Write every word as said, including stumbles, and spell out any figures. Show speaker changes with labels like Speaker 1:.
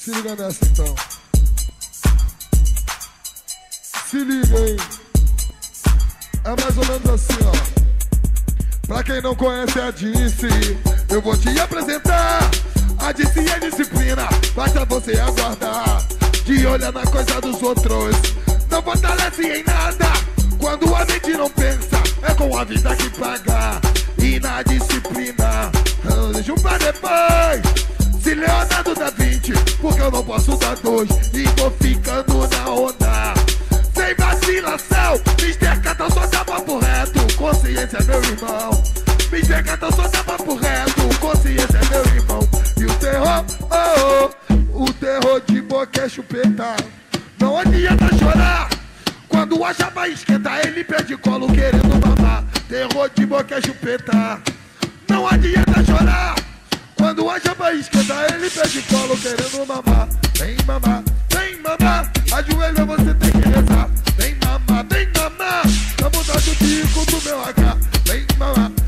Speaker 1: Se liga nessa então. Se liga, hein? É mais ou menos assim, ó. Pra quem não conhece a Dice, eu vou te apresentar. A Dice é disciplina, basta você aguardar. De olhar na coisa dos outros, não fortalece em nada. Quando a mente não pensa, é com a vida que paga. E na disciplina, eu deixo pra depois. Se Leonardo da Vinci, porque eu não posso dar dois. E vou ficando na onda, sem vacilação. mister Catão só dá papo reto, consciência é meu irmão. mister Catão só dá papo reto, consciência é meu irmão. E o terror, oh, oh, o terror de boca é chupeta. Não adianta chorar, quando a chapa esquenta, ele pede colo querendo mamar. Terror de boca é chupeta. Não adianta chorar, quando a chapa esquenta, ele pede colo querendo mamar. Vem mamar, vem mamar, ajoelha você tem que rezar. Vem mamar, vem mamar, na bunda do bico do meu H. Vem mamar.